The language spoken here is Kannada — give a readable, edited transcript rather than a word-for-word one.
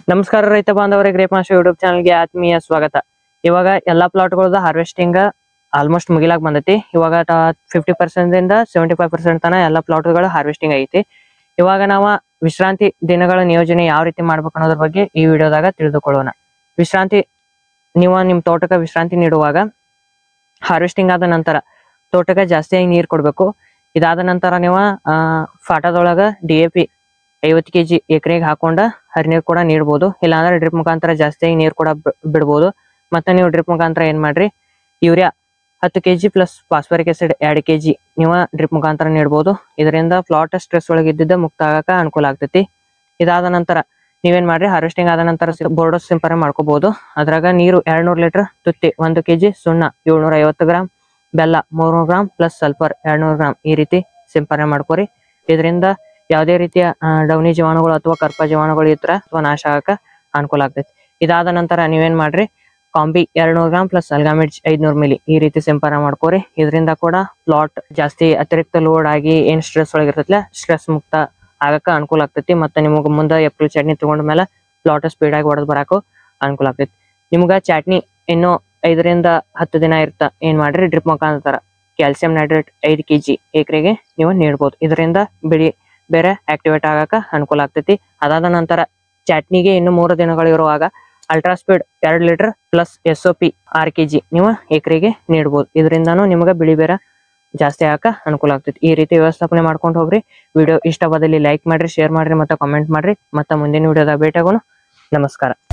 ನಮಸ್ಕಾರ ರೈತ ಬಾಂಧವರೇ, ಗ್ರೇಪ್ ಮಾಸ್ಟರ್ ಯೂಟ್ಯೂಬ್ ಚಾನಲ್ಗೆ ಆತ್ಮೀಯ ಸ್ವಾಗತ. ಇವಾಗ ಎಲ್ಲಾ ಪ್ಲಾಟ್ಗಳದ ಹಾರ್ವೆಸ್ಟಿಂಗ್ ಆಲ್ಮೋಸ್ಟ್ ಮುಗಿಲಾಕ್ ಬಂದೈತಿ. ಇವಾಗ 50% ಇಂದ 75% ತನ ಎಲ್ಲಾ ಪ್ಲಾಟ್ಗಳು ಹಾರ್ವೆಸ್ಟಿಂಗ್ ಐತಿ. ಇವಾಗ ನಾವು ವಿಶ್ರಾಂತಿ ದಿನಗಳ ನಿಯೋಜನೆ ಯಾವ ರೀತಿ ಮಾಡ್ಬೇಕು ಅನ್ನೋದ್ರ ಬಗ್ಗೆ ಈ ವಿಡಿಯೋದಾಗ ತಿಳಿದುಕೊಳ್ಳೋಣ. ವಿಶ್ರಾಂತಿ, ನೀವು ನಿಮ್ ತೋಟಕ್ಕೆ ವಿಶ್ರಾಂತಿ ನೀಡುವಾಗ ಹಾರ್ವೆಸ್ಟಿಂಗ್ ಆದ ನಂತರ ತೋಟಕ್ಕೆ ಜಾಸ್ತಿಯಾಗಿ ನೀರು ಕೊಡ್ಬೇಕು. ಇದಾದ ನಂತರ ನೀವು ಫಾಟದೊಳಗ DAP 50 kg ಎಕರೆಗೆ ಹಾಕೊಂಡ ಹರಿನೀರು ಕೂಡ ನೀಡಬಹುದು. ಇಲ್ಲಾಂದ್ರೆ ಡ್ರಿಪ್ ಮುಖಾಂತರ ಜಾಸ್ತಿಯಾಗಿ ನೀರು ಕೂಡ ಬಿಡ್ಬೋದು. ಮತ್ತೆ ನೀವು ಡ್ರಿಪ್ ಮುಖಾಂತರ ಏನ್ ಮಾಡ್ರಿ, urea 10 kg plus phosphoric acid 2 kg ನೀವು ಡ್ರಿಪ್ ಮುಖಾಂತರ ನೀಡಬಹುದು. ಇದರಿಂದ ಪ್ಲಾಟ್ ಸ್ಟ್ರೆಸ್ ಒಳಗೆ ಇದ್ದಿದ್ದ ಮುಕ್ತ ಆಗಕ ಅನುಕೂಲ ಆಗ್ತೈತಿ. ಇದಾದ ನಂತರ ನೀವೇನ್ ಮಾಡ್ರಿ, ಹಾರ್ವೆಸ್ಟಿಂಗ್ ಆದ ನಂತರ ಬೋರ್ಡೋಸ್ ಸಿಂಪರಣೆ ಮಾಡ್ಕೋಬಹುದು. ಅದ್ರಾಗ ನೀರು 200 ಲೀಟರ್, ತುತ್ತಿ 1 kg, ಸುಣ್ಣ 750 ಗ್ರಾಮ್, ಬೆಲ್ಲ 300 ಗ್ರಾಮ್ ಪ್ಲಸ್ ಸಲ್ಫರ್ 200 ಗ್ರಾಮ್ ಈ ರೀತಿ ಸಿಂಪರಣೆ ಮಾಡ್ಕೋರಿ. ಇದರಿಂದ ಯಾವುದೇ ರೀತಿಯ ಡೌನಿ ಜೀವಾಣುಗಳು ಅಥವಾ ಕರ್ಪ ಜೀವಾಣುಗಳು ಇದ್ರ ಅಥವಾ ನಾಶ ಆಗಕ ಅನುಕೂಲ ಆಗ್ತೈತಿ. ಇದಾದ ನಂತರ ನೀವೇನ್ ಮಾಡ್ರಿ, ಕಾಂಬಿ 200 ಗ್ರಾಮ್ ಪ್ಲಸ್ ಅಲ್ಗಾಮಿಡ್ 500 ಮಿಲಿ ಈ ರೀತಿ ಸಿಂಪರಣೆ ಮಾಡ್ಕೋರಿ. ಇದರಿಂದ ಕೂಡ ಪ್ಲಾಟ್ ಜಾಸ್ತಿ ಅತಿರಿಕ್ತ ಲೋಡ್ ಆಗಿ ಏನ್ ಸ್ಟ್ರೆಸ್ ಒಳಗಿರ್ತೈತಿಲ್ಲ, ಸ್ಟ್ರೆಸ್ ಮುಕ್ತ ಆಗಕ ಅನುಕೂಲ ಆಗ್ತೈತಿ. ಮತ್ತೆ ನಿಮಗ ಮುಂದೆ ಏಪ್ರಿಲ್ ಚಟ್ನಿ ತಗೊಂಡ ಮೇಲೆ ಪ್ಲಾಟ್ ಸ್ಪೀಡ್ ಆಗಿ ಹೊಡೆದ್ ಬರಾಕು ಅನುಕೂಲ ಆಗ್ತೈತಿ. ನಿಮ್ಗ ಚಟ್ನಿ ಇನ್ನು 5 ರಿಂದ 10 ದಿನ ಇರ್ತ, ಏನ್ ಮಾಡ್ರಿ, ಡ್ರಿಪ್ ಮುಖಾಂತರ ಕ್ಯಾಲ್ಸಿಯಂ ನೈಟ್ರೇಟ್ 5 kg ಎಕರೆಗೆ ನೀವು ನೀಡಬಹುದು. ಇದರಿಂದ ಬಿಳಿ ಬೇರೆ ಆಕ್ಟಿವೇಟ್ ಆಗಕ ಅನುಕೂಲ ಆಗ್ತೈತಿ. ಅದಾದ ನಂತರ ಚಟ್ನಿಗೆ ಇನ್ನು 3 ದಿನಗಳು ಇರುವಾಗ ultra speed 2 litre plus SOP 6 kg ನೀವು ಎಕರೆಗೆ ನೀಡಬಹುದು. ಇದರಿಂದಾನು ನಿಮ್ಗೆ ಬಿಳಿ ಬೇರೆ ಜಾಸ್ತಿ ಆಗಕ ಅನುಕೂಲ ಆಗ್ತೈತಿ. ಈ ರೀತಿ ವ್ಯವಸ್ಥಾಪನೆ ಮಾಡ್ಕೊಂಡು ಹೋಗ್ರಿ. ವಿಡಿಯೋ ಇಷ್ಟವಾದಲ್ಲಿ ಲೈಕ್ ಮಾಡ್ರಿ, ಶೇರ್ ಮಾಡ್ರಿ, ಮತ್ತೆ ಕಾಮೆಂಟ್ ಮಾಡ್ರಿ. ಮತ್ತೆ ಮುಂದಿನ ವಿಡಿಯೋದಾಗ ಭೇಟಿಯಾಗೋಣ. ನಮಸ್ಕಾರ.